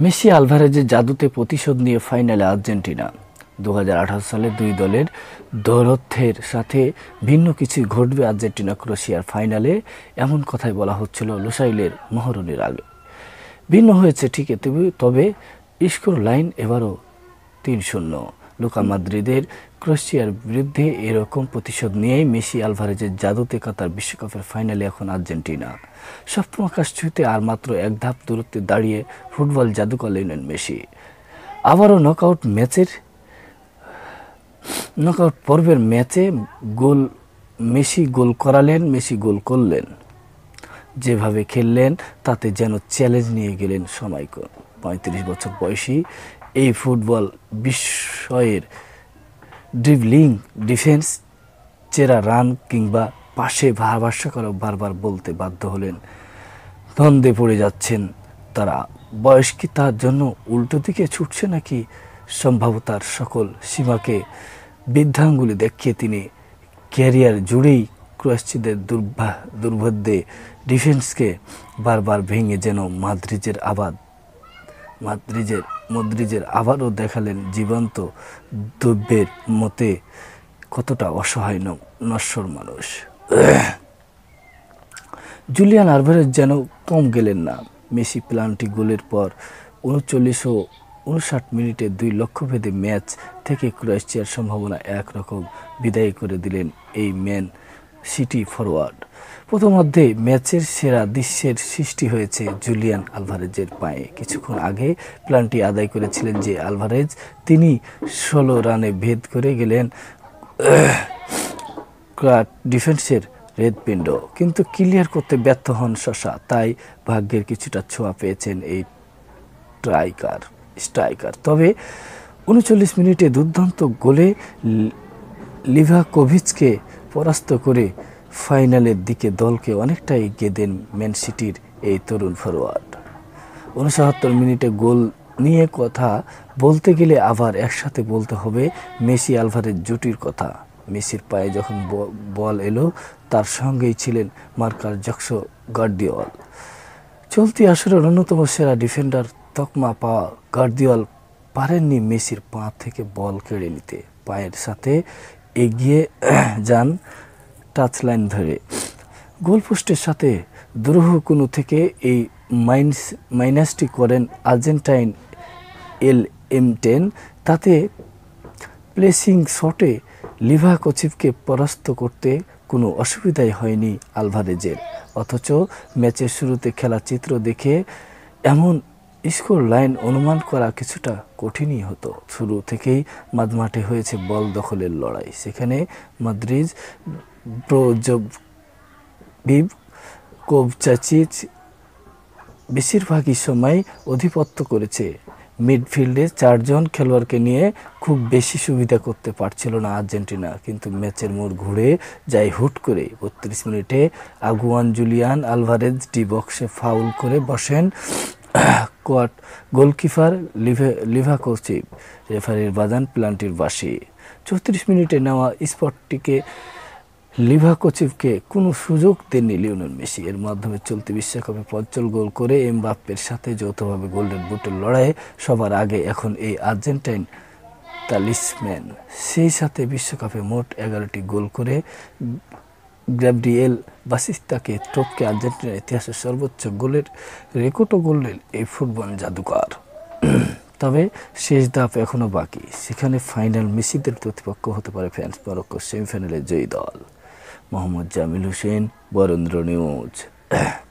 Messi আলভারেজের জাদুতে প্রতিশোধ নিয়ে ফাইনালে আর্জেন্টিনা। 2018 সালে দুই দলের দৌরত্বের সাথে ভিন্ন কিছুই ঘটবে আর্জেন্টিনা ক্রোয়েশিয়ার ফাইনালে, এমন কথাই বলা হচ্ছিল লোসাইলের মহরণের আগে। ভিন্ন হয়েছে ঠিকই, তবে স্কোর লাইন এবারও 3-0। লুকা মাদ্রিদের ক্রোয়েশিয়ার বিরুদ্ধে এরকম প্রতিশোধ নিয়েই মেসি আলভারেজের জাদুতে কাতার বিশ্বকাপের ফাইনালে এখন আর্জেন্টিনা। স্বপ্ন আকাশ ছুঁতে আর মাত্র এক ধাপ দূরত্বে দাঁড়িয়ে ফুটবল জাদু করলেন মেসি। আবারও নকআউট পর্বের ম্যাচে মেসি গোল করালেন, মেসি গোল করলেন। যেভাবে খেললেন তাতে যেন চ্যালেঞ্জ নিয়ে গেলেন সময়কে। 35 বছর বয়সী এই ফুটবল বিস্ময়ের ড্রিবলিং, ডিফেন্স, চেরা রান কিংবা পাশে ভাষ্যকারক বারবার বলতে বাধ্য হলেন, দ্বন্দ্বে পড়ে যাচ্ছেন তারা। বয়স কি তার জন্য উল্টো দিকে ছুটছে, নাকি সম্ভাবতার সকল সীমাকে বৃদ্ধাঙ্গুলি দেখিয়ে তিনি ক্যারিয়ার জুড়েই ক্রোয়েশীয়দের দুর্ভেদ্যে ডিফেন্সকে বারবার ভেঙে যেন মদ্রিজের আবারও দেখালেন জীবন্ত দ্রব্যের মতে কতটা অসহায় নশ্বর মানুষ। জুলিয়ান আলভারেজ যেন কম গেলেন না। মেসি পেনাল্টি গোলের পর 39 ও 59 মিনিটে 2 লক্ষ্যভেদী ম্যাচ থেকে ক্রোয়েশিয়ার সম্ভাবনা একরকম বিদায় করে দিলেন এই ম্যান সিটি ফরওয়ার্ড। প্রথমার্ধে ম্যাচের সেরা দৃশ্যের সৃষ্টি হয়েছে জুলিয়ান আলভারেজের পায়ে। কিছুক্ষণ আগে পেনাল্টি আদায় করেছিলেন যে আলভারেজ, তিনি 16 রানে ভেদ করে গেলেন ক্রোয়াট ডিফেন্সের হৃৎপিণ্ড, কিন্তু ক্লিয়ার করতে ব্যর্থ হন শশা। তাই ভাগ্যের কিছুটা ছোঁয়া পেয়েছেন এই স্ট্রাইকার। তবে 39 মিনিটে দুর্দান্ত গোলে লিভাকোভিচকে পরাস্ত করে ফাইনালের দিকে দলকে অনেকটাই এগিয়ে দেন ম্যান সিটির এই তরুণ ফরওয়ার্ড। 69 মিনিটে গোল নিয়ে কথা বলতে গেলে আবার একসাথে বলতে হবে মেসি আলভারেজ জুটির কথা। মেসির পায়ে যখন বল এলো, তার সঙ্গেই ছিলেন মার্কাস গার্দিওল। চলতি আসরের অন্যতম সেরা ডিফেন্ডার তকমা পাওয়া গার্দিওল পারেননি মেসির পা থেকে বল কেড়ে নিতে। পায়ের সাথে এগিয়ে যান টাচলাইন ধরে। গোলপোস্টের সাথে দুরূহ কোণা থেকে এই মাইনাসটি করেন আর্জেন্টাইন LM10। তাতে প্লেসিং শটে লিভাকোভিচকে পরাস্ত করতে কোনো অসুবিধাই হয়নি আলভারেজের। অথচ ম্যাচের শুরুতে খেলা চিত্র দেখে এমন স্কোর লাইন অনুমান করা কিছুটা কঠিনই হতো। শুরু থেকেই মাঝমাঠে হয়েছে বল দখলের লড়াই। সেখানে মাদ্রিজ, ব্রোজোভিচ, কোভচাচিচ বেশিরভাগই সময় আধিপত্য করেছে। মিডফিল্ডে 4 জন খেলোয়াড়কে নিয়ে খুব বেশি সুবিধা করতে পারছিল না আর্জেন্টিনা, কিন্তু ম্যাচের মোড় ঘুরে যায় হুট করে। 32 মিনিটে আগুয়ান জুলিয়ান আলভারেজ ডি বক্সে ফাউল করে বসেন কোয়াট গোলকিপার লিভাকোভিচ। রেফারির বাজান পেনাল্টির বাঁশি। 34 মিনিটে নেওয়া স্পটটিকে লিভাকোভিচকে কোনো সুযোগ দেননি লিওনেল মেসি। এর মাধ্যমে চলতি বিশ্বকাপে 45 গোল করে এমবাপ্পের সাথে যৌথভাবে গোল্ডেন বুটের লড়াইয়ে সবার আগে এখন এই আর্জেন্টাইন তালিসম্যান। সেই সাথে বিশ্বকাপে মোট 11টি গোল করে গ্যাব্রিয়েল বাতিস্তুতাকে টপকে আর্জেন্টিনার ইতিহাসের সর্বোচ্চ গোলের রেকর্ডও গড়লেন এই ফুটবল জাদুকর। তবে শেষ ধাপ এখনও বাকি। সেখানে ফাইনাল মেসিদের প্রতিপক্ষ হতে পারে ফ্রান্স, মরক্কো সেমিফাইনালে জয়ী দল। মোহাম্মদ জামিল হোসেন, বরেন্দ্র নিউজ।